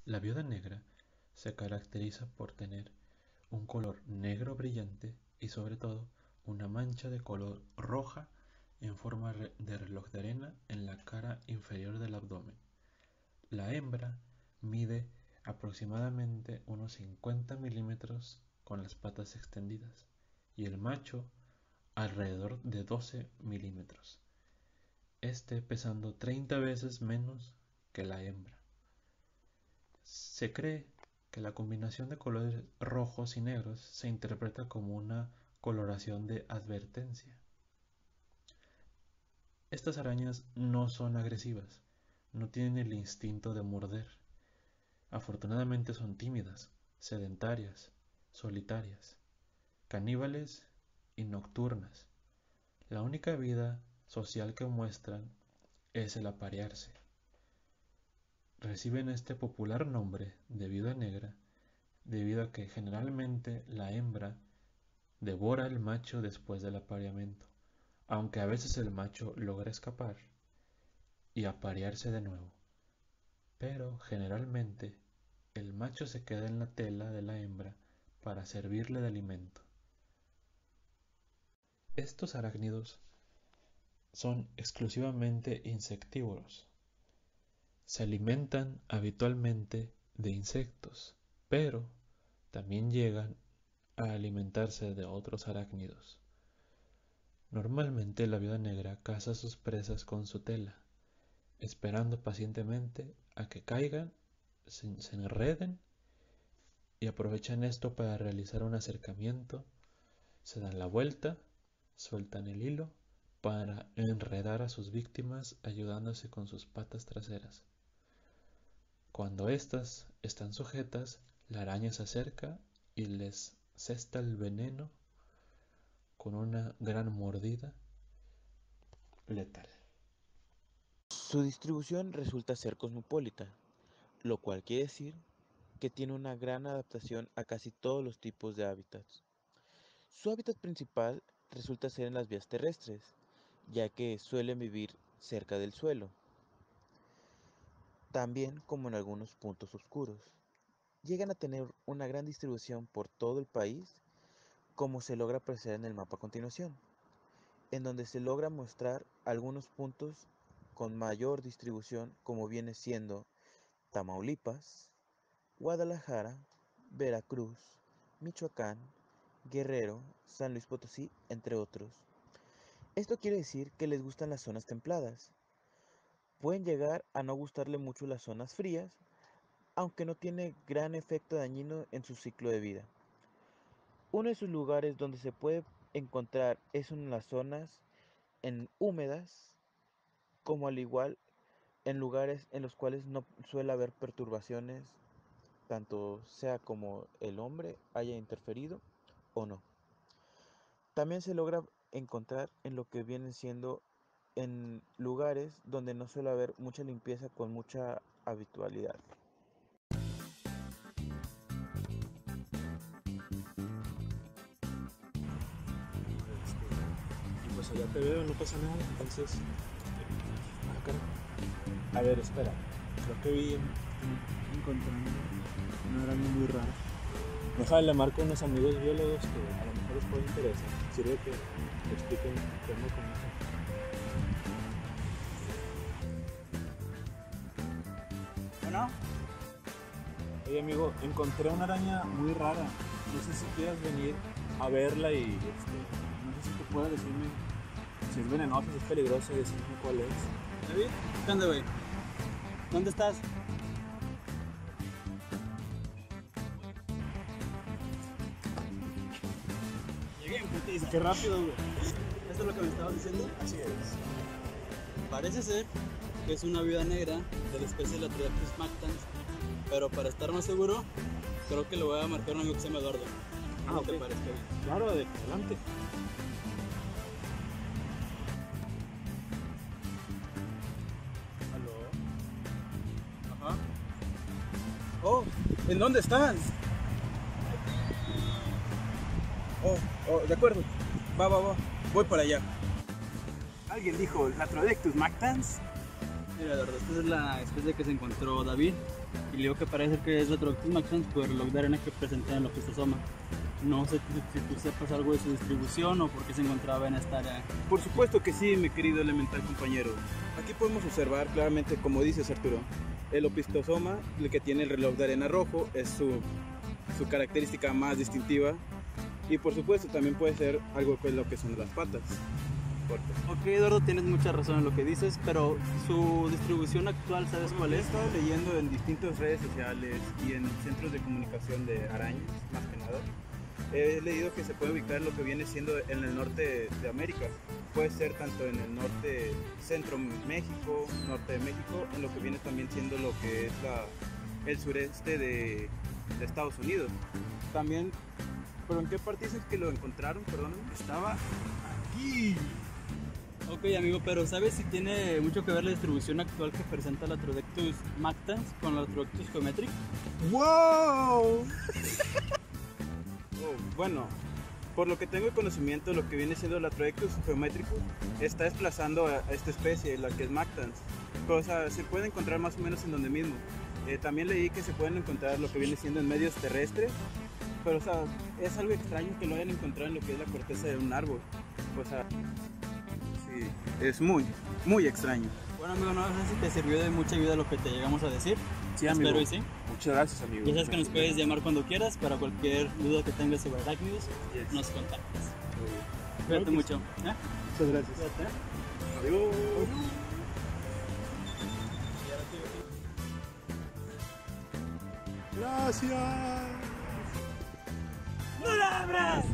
La viuda negra se caracteriza por tener un color negro brillante y sobre todo una mancha de color roja en forma de reloj de arena en la cara inferior del abdomen. La hembra mide aproximadamente unos 50 milímetros con las patas extendidas y el macho alrededor de 12 milímetros, este pesando 30 veces menos que la hembra. Se cree que la combinación de colores rojos y negros se interpreta como una coloración de advertencia. Estas arañas no son agresivas, no tienen el instinto de morder. Afortunadamente son tímidas, sedentarias, solitarias, caníbales y nocturnas. La única vida social que muestran es el aparearse. Reciben este popular nombre de viuda negra debido a que generalmente la hembra devora al macho después del apareamiento, aunque a veces el macho logra escapar y aparearse de nuevo, pero generalmente el macho se queda en la tela de la hembra para servirle de alimento. Estos arácnidos son exclusivamente insectívoros. Se alimentan habitualmente de insectos, pero también llegan a alimentarse de otros arácnidos. Normalmente la viuda negra caza sus presas con su tela, esperando pacientemente a que caigan, se enreden y aprovechan esto para realizar un acercamiento, se dan la vuelta, sueltan el hilo para enredar a sus víctimas ayudándose con sus patas traseras. Cuando éstas están sujetas, la araña se acerca y les cesta el veneno con una gran mordida letal. Su distribución resulta ser cosmopolita, lo cual quiere decir que tiene una gran adaptación a casi todos los tipos de hábitats. Su hábitat principal resulta ser en las vías terrestres, ya que suelen vivir cerca del suelo, también como en algunos puntos oscuros. Llegan a tener una gran distribución por todo el país, como se logra apreciar en el mapa a continuación, en donde se logra mostrar algunos puntos con mayor distribución, como viene siendo Tamaulipas, Guadalajara, Veracruz, Michoacán, Guerrero, San Luis Potosí, entre otros. Esto quiere decir que les gustan las zonas templadas. Pueden llegar a no gustarle mucho las zonas frías, aunque no tiene gran efecto dañino en su ciclo de vida. Uno de sus lugares donde se puede encontrar es en las zonas en húmedas, como al igual en lugares en los cuales no suele haber perturbaciones, tanto sea como el hombre haya interferido o no. También se logra encontrar en lo que vienen siendo en lugares donde no suele haber mucha limpieza con mucha habitualidad. Y pues allá te veo, no pasa nada, entonces... A ver, espera. Creo que encontré una araña muy rara. Déjale, le marco a unos amigos biólogos que a lo mejor les puede interesar. Sirve que te expliquen qué onda con eso. Bueno. Oye amigo, encontré una araña muy rara. No sé si quieras venir a verla y no sé si tú puedas decirme si es venenosa, si es peligrosa y decirme cuál es. ¿David? ¿Qué onda, güey? ¿Dónde estás? Llegué en putiza. Qué rápido, güey. ¿Esto es lo que me estabas diciendo? Así es. Parece ser que es una viuda negra de la especie Latrodactylus mactans, pero para estar más seguro, creo que le voy a marcar a un amigo que se llama Eduardo. ¿Cómo te parece? Claro, adelante. ¿Aló? Ajá. Oh, ¿en dónde están? Oh, de acuerdo. Va. Voy para allá. ¿Alguien dijo Latrodactylus mactans? Mira, Eduardo, esta es la especie que se encontró David. Y le digo que parece que es Latrodectus maxans por el reloj de arena que presenta en Opistosoma. No sé si tú sepas algo de su distribución o por qué se encontraba en esta área. Por supuesto que sí, mi querido elemental compañero. Aquí podemos observar claramente, como dices Arturo, el opistosoma, el que tiene el reloj de arena rojo, es su característica más distintiva. Y por supuesto también puede ser algo con lo que son las patas. Fuertes. Ok, Eduardo, tienes mucha razón en lo que dices, pero su distribución actual, ¿sabes cuál He es? estado leyendo en distintas redes sociales y en centros de comunicación de arañas, más que nada. He leído que se puede ubicar lo que viene siendo en el norte de América. Puede ser tanto en el norte, centro México, norte de México, en lo que viene también siendo lo que es el sureste de Estados Unidos. También, ¿pero en qué parte dices que lo encontraron? Perdóname. Estaba aquí. Ok, amigo, pero ¿sabes si tiene mucho que ver la distribución actual que presenta Latrodectus mactans con Latrodectus geometric? ¡Wow! Bueno, por lo que tengo el conocimiento, lo que viene siendo el Latrodectus geometricus está desplazando a esta especie, la que es mactans. Pero, o sea, se puede encontrar más o menos en donde mismo. También leí que se pueden encontrar lo que viene siendo en medios terrestres, pero o sea, es algo extraño que lo hayan encontrado en lo que es la corteza de un árbol. O sea, sí, es muy, muy extraño. Bueno, amigo, no sé si te sirvió de mucha ayuda lo que te llegamos a decir. Sí, Espero y sí. Muchas gracias, amigo. Ya sabes que nos puedes llamar cuando quieras para cualquier duda que tengas sobre arácnidos, nos contactas. Cuídate mucho. Muchas gracias. Cuídate. Adiós. Gracias. ¡No la abras!